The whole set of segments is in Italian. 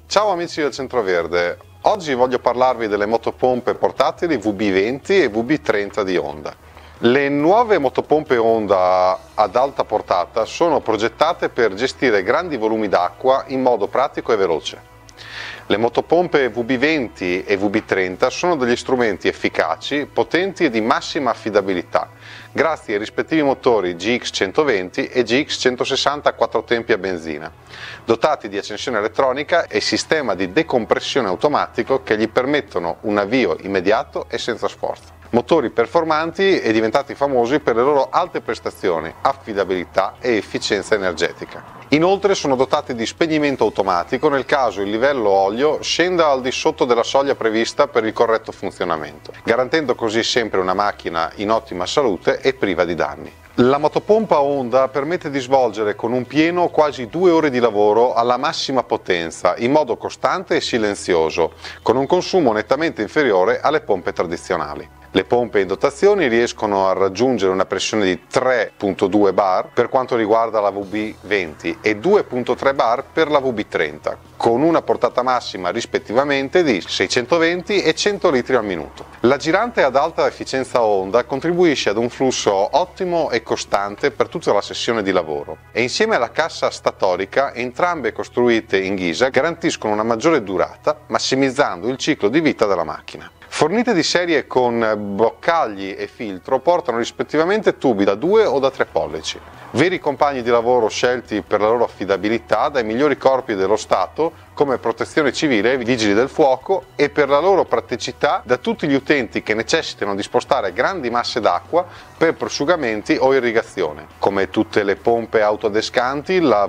Ciao amici del Centroverde, oggi voglio parlarvi delle motopompe portatili VB20 e VB30 di Honda. Le nuove motopompe Honda ad alta portata sono progettate per gestire grandi volumi d'acqua in modo pratico e veloce. Le motopompe VB20 e VB30 sono degli strumenti efficaci, potenti e di massima affidabilità, grazie ai rispettivi motori GX120 e GX160 a 4 tempi a benzina, dotati di accensione elettronica e sistema di decompressione automatico che gli permettono un avvio immediato e senza sforzo. Motori performanti e diventati famosi per le loro alte prestazioni, affidabilità e efficienza energetica. Inoltre sono dotati di spegnimento automatico nel caso il livello olio scenda al di sotto della soglia prevista per il corretto funzionamento, garantendo così sempre una macchina in ottima salute e priva di danni. La motopompa Honda permette di svolgere con un pieno quasi 2 ore di lavoro alla massima potenza, in modo costante e silenzioso, con un consumo nettamente inferiore alle pompe tradizionali. Le pompe in dotazione riescono a raggiungere una pressione di 3.2 bar per quanto riguarda la VB20 e 2.3 bar per la VB30, con una portata massima rispettivamente di 620 e 100 litri al minuto. La girante ad alta efficienza Honda contribuisce ad un flusso ottimo e costante per tutta la sessione di lavoro e insieme alla cassa statorica, entrambe costruite in ghisa, garantiscono una maggiore durata, massimizzando il ciclo di vita della macchina. Fornite di serie con boccagli e filtro, portano rispettivamente tubi da 2 o da 3 pollici. Veri compagni di lavoro scelti per la loro affidabilità dai migliori corpi dello Stato come Protezione Civile, Vigili del Fuoco, e per la loro praticità da tutti gli utenti che necessitano di spostare grandi masse d'acqua per prosciugamenti o irrigazione. Come tutte le pompe autoadescanti, la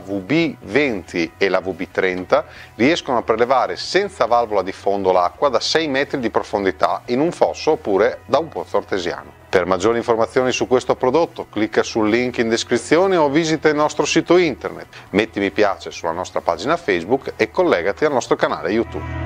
VB20 e la VB30 riescono a prelevare senza valvola di fondo l'acqua da 6 metri di profondità in un fosso oppure da un pozzo artesiano. Per maggiori informazioni su questo prodotto, clicca sul link in descrizione o visita il nostro sito internet, metti mi piace sulla nostra pagina Facebook e collegati al nostro canale YouTube.